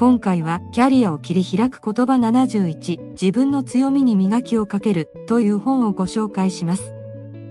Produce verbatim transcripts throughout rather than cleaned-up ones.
今回はキャリアを切り開く言葉ななじゅういち、自分の強みに磨きをかけるという本をご紹介します。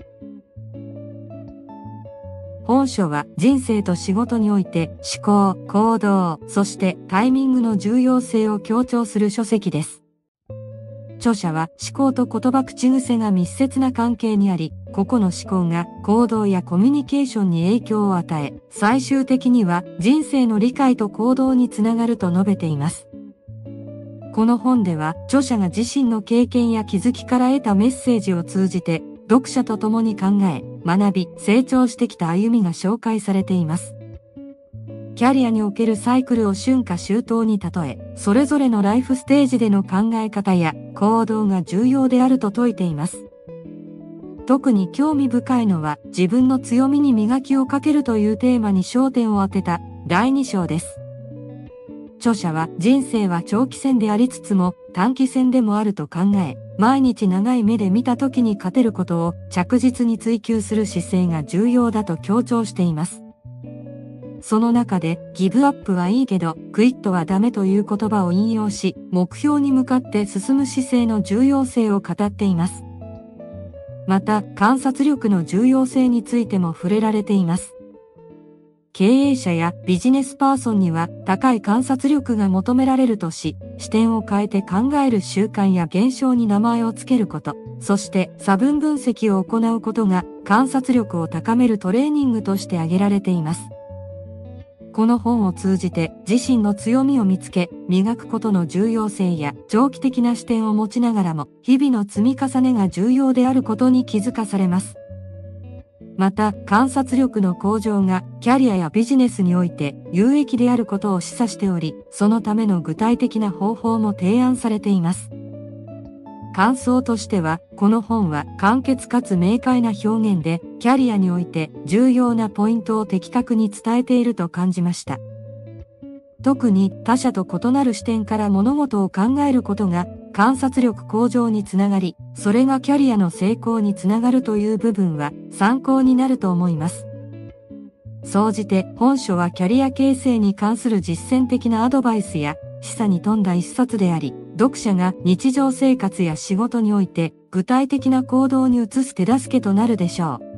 本書は人生と仕事において思考、行動、そしてタイミングの重要性を強調する書籍です。著者は思考と言葉口癖が密接な関係にあり、個々の思考が行動やコミュニケーションに影響を与え、最終的には人生の理解と行動につながると述べています。この本では著者が自身の経験や気づきから得たメッセージを通じて、読者と共に考え、学び、成長してきた歩みが紹介されています。キャリアにおけるサイクルを春夏秋冬に例え、それぞれのライフステージでの考え方や行動が重要であると説いています。特に興味深いのは、自分の強みに磨きをかけるというテーマに焦点を当てただいに章です。著者は人生は長期戦でありつつも短期戦でもあると考え、毎日長い目で見た時に勝てることを着実に追求する姿勢が重要だと強調しています。その中で、ギブアップはいいけど、クイットはダメという言葉を引用し、目標に向かって進む姿勢の重要性を語っています。また、観察力の重要性についても触れられています。経営者やビジネスパーソンには高い観察力が求められるとし、視点を変えて考える習慣や現象に名前をつけること、そして差分分析を行うことが観察力を高めるトレーニングとして挙げられています。この本を通じて自身の強みを見つけ、磨くことの重要性や長期的な視点を持ちながらも、日々の積み重ねが重要であることに気づかされます。また、観察力の向上がキャリアやビジネスにおいて有益であることを示唆しており、そのための具体的な方法も提案されています。感想としては、この本は簡潔かつ明快な表現で、キャリアにおいて重要なポイントを的確に伝えていると感じました。特に他者と異なる視点から物事を考えることが観察力向上につながり、それがキャリアの成功につながるという部分は参考になると思います。総じて本書はキャリア形成に関する実践的なアドバイスや示唆に富んだ一冊であり、読者が日常生活や仕事において具体的な行動に移す手助けとなるでしょう。